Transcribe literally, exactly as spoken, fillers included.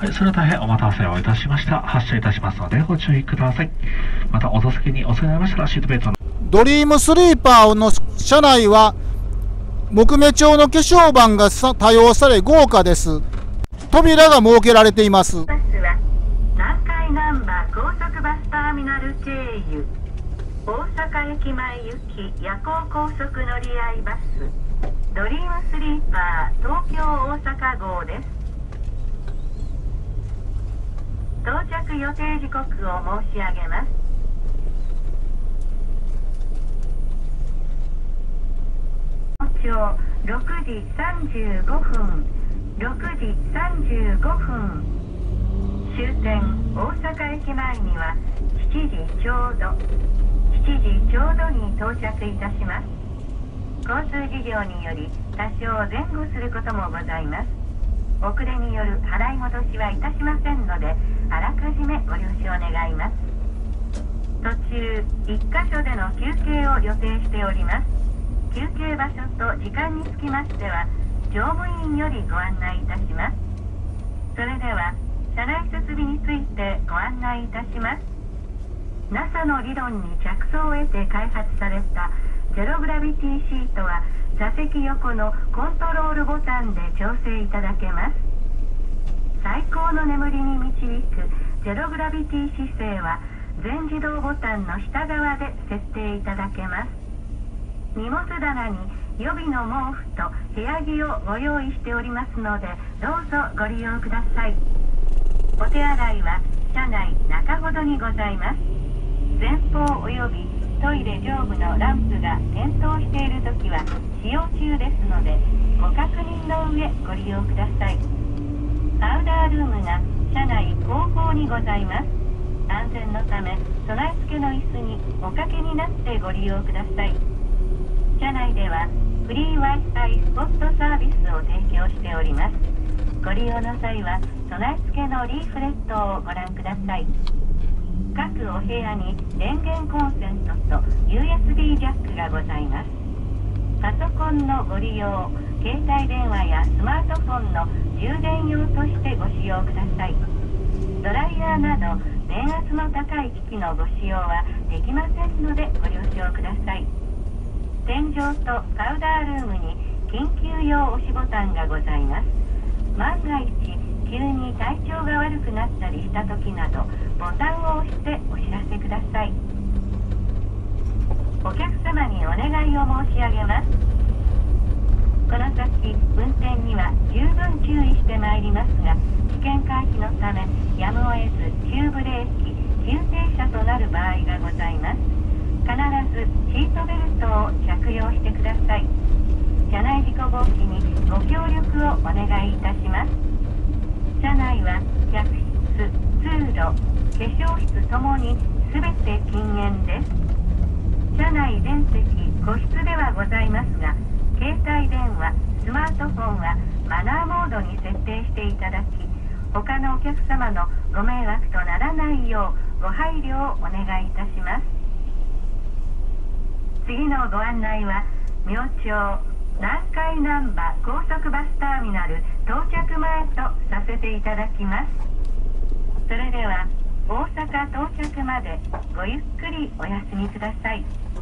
はい、それは大変お待たせをいたしました。発車いたしますのでご注意ください。またお座席にお世話になりましたらシートベルトの。 ドリームスリーパーの車内は木目調の化粧板が多用され豪華です。扉が設けられています。 バスは南海難波高速バスターミナル経由大阪駅前行き夜行高速乗り合いバスドリームスリーパー東京大阪号です。到着予定時刻を申し上げます。早朝ろくじさんじゅうごふん、ろくじさんじゅうごふん、終点大阪駅前にはしちじちょうど、しちじちょうどに到着いたします。交通事情により多少前後することもございます。遅れによる払い戻しはいたしませんので、あらかじめご了承願います。途中いっかしょでの休憩を予定しております。休憩場所と時間につきましては乗務員よりご案内いたします。それでは車内設備についてご案内いたします。 ナサ の理論に着想を得て開発されたゼログラビティシートは座席横のコントロールボタンで調整いただけます。最高の眠りに導くゼログラビティ姿勢は全自動ボタンの下側で設定いただけます。荷物棚に予備の毛布と部屋着をご用意しておりますので、どうぞご利用ください。お手洗いは車内中ほどにございます。前方およびトイレ上部のランプが点灯しているときは使用中ですので、ご確認の上ご利用ください。パウダールームが車内後方にございます。安全のため備え付けの椅子におかけになってご利用ください。車内ではフリー Wi-Fi スポットサービスを提供しております。ご利用の際は備え付けのリーフレットをご覧ください。各お部屋に電源コンセントと ユーエスビー ジャックがございます。パソコンのご利用、携帯電話やスマートフォンの充電用としてご使用ください。ドライヤーなど電圧の高い機器のご使用はできませんのでご了承ください。天井とパウダールームに緊急用押しボタンがございます。万が一急に体調が悪くなったりした時などボタンを押してお知らせください。お客様にお願いを申し上げます。この先運転には十分注意してまいりますが、危険回避のためやむを得ず急ブレーキ、急停車となる場合がございます。必ずシートベルトを着用してください。車内事故防止にご協力をお願いいたします。車内は客室、通路、化粧室ともに全て禁煙です。車内全席個室ではございますが、携帯電話、スマートフォンはマナーモードに設定していただき、他のお客様のご迷惑とならないようご配慮をお願いいたします。次のご案内は明朝南海難波高速バスターミナル到着前とさせていただきます。それでは大阪到着までごゆっくりお休みください。